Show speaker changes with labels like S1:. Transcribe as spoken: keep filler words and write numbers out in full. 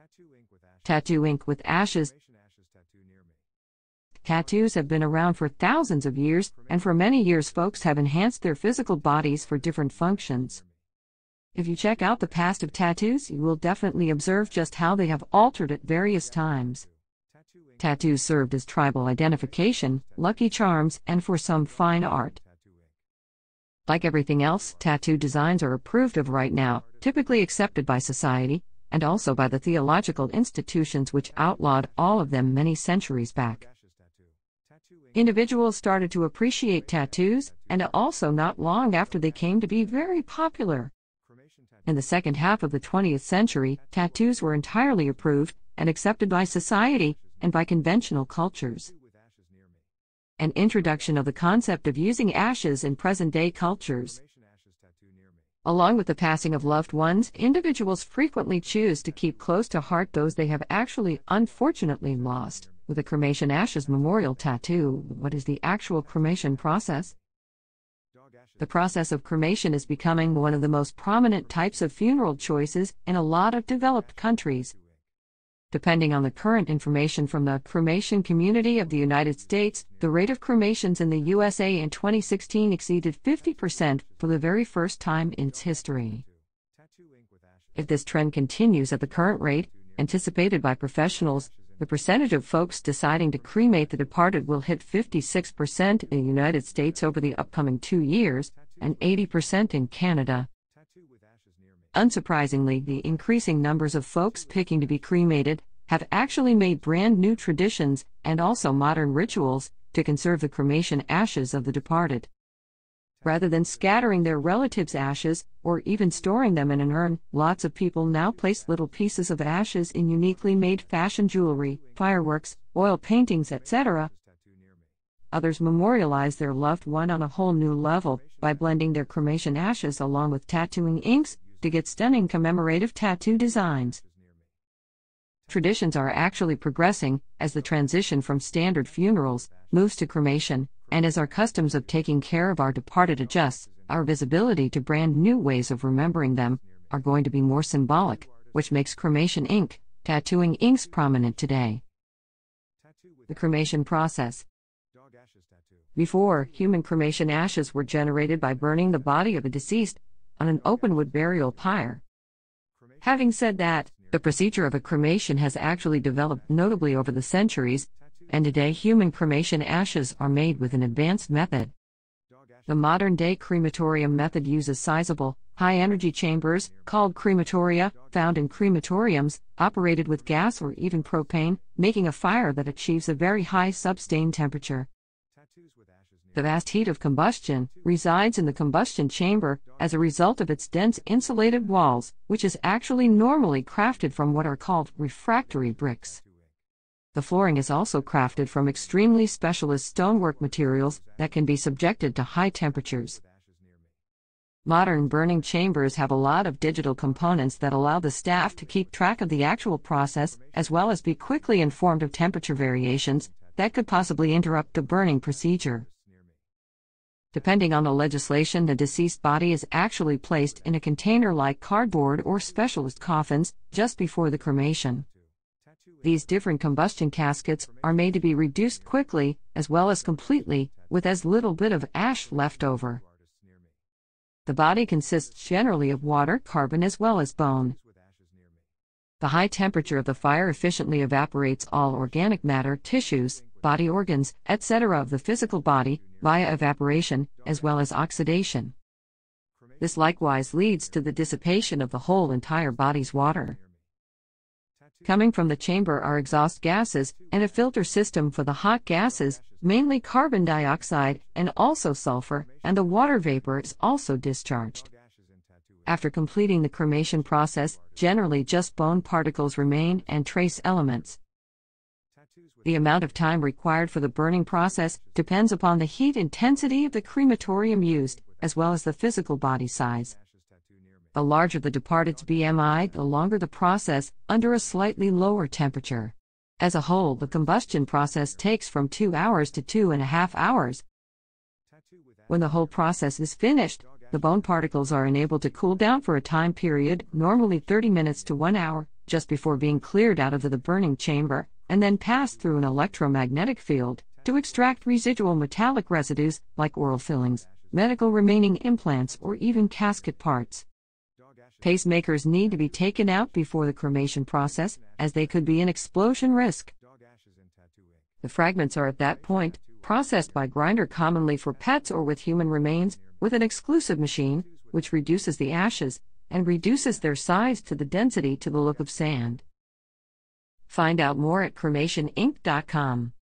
S1: Tattoo ink with ashes. Tattoos have been around for thousands of years, and for many years folks have enhanced their physical bodies for different functions. If you check out the past of tattoos, you will definitely observe just how they have altered at various times. Tattoos served as tribal identification, lucky charms, and for some fine art. Like everything else, tattoo designs are approved of right now, typically accepted by society, and also by the theological institutions which outlawed all of them many centuries back. Individuals started to appreciate tattoos, and also not long after they came to be very popular. In the second half of the twentieth century, tattoos were entirely approved and accepted by society and by conventional cultures. An introduction of the concept of using ashes in present-day cultures. Along with the passing of loved ones, individuals frequently choose to keep close to heart those they have actually unfortunately lost. With a cremation ashes memorial tattoo, what is the actual cremation process? The process of cremation is becoming one of the most prominent types of funeral choices in a lot of developed countries. Depending on the current information from the cremation community of the United States, the rate of cremations in the U S A in twenty sixteen exceeded fifty percent for the very first time in its history. If this trend continues at the current rate, anticipated by professionals, the percentage of folks deciding to cremate the departed will hit fifty-six percent in the United States over the upcoming two years, and eighty percent in Canada. Unsurprisingly, the increasing numbers of folks picking to be cremated have actually made brand new traditions and also modern rituals to conserve the cremation ashes of the departed. Rather than scattering their relatives' ashes, or even storing them in an urn, lots of people now place little pieces of ashes in uniquely made fashion jewelry, fireworks, oil paintings, et cetera. Others memorialize their loved one on a whole new level by blending their cremation ashes along with tattooing inks to get stunning commemorative tattoo designs. Traditions are actually progressing as the transition from standard funerals moves to cremation, and as our customs of taking care of our departed adjusts, our visibility to brand new ways of remembering them are going to be more symbolic, which makes cremation ink, tattooing inks prominent today. The cremation process. Before, human cremation ashes were generated by burning the body of a deceased on an open wood burial pyre. Having said that, the procedure of a cremation has actually developed notably over the centuries, and today human cremation ashes are made with an advanced method. The modern-day crematorium method uses sizable, high-energy chambers, called crematoria, found in crematoriums, operated with gas or even propane, making a fire that achieves a very high substain temperature. The vast heat of combustion resides in the combustion chamber as a result of its dense insulated walls, which is actually normally crafted from what are called refractory bricks. The flooring is also crafted from extremely specialist stonework materials that can be subjected to high temperatures. Modern burning chambers have a lot of digital components that allow the staff to keep track of the actual process as well as be quickly informed of temperature variations that could possibly interrupt the burning procedure. Depending on the legislation, the deceased body is actually placed in a container like cardboard or specialist coffins just before the cremation. These different combustion caskets are made to be reduced quickly, as well as completely, with as little bit of ash left over. The body consists generally of water, carbon, as well as bone. The high temperature of the fire efficiently evaporates all organic matter, tissues, body organs, et cetera of the physical body, via evaporation, as well as oxidation. This likewise leads to the dissipation of the whole entire body's water. Coming from the chamber are exhaust gases, and a filter system for the hot gases, mainly carbon dioxide and also sulfur, and the water vapor is also discharged. After completing the cremation process, generally just bone particles remain and trace elements. The amount of time required for the burning process depends upon the heat intensity of the crematorium used, as well as the physical body size. The larger the departed's B M I, the longer the process, under a slightly lower temperature. As a whole, the combustion process takes from two hours to two and a half hours. When the whole process is finished, the bone particles are enabled to cool down for a time period, normally thirty minutes to one hour, just before being cleared out of the burning chamber, and then passed through an electromagnetic field to extract residual metallic residues like oral fillings, medical remaining implants, or even casket parts. Pacemakers need to be taken out before the cremation process, as they could be an explosion risk. The fragments are at that point processed by grinder, commonly for pets or with human remains, with an exclusive machine, which reduces the ashes and reduces their size to the density to the look of sand. Find out more at cremation inc dot com.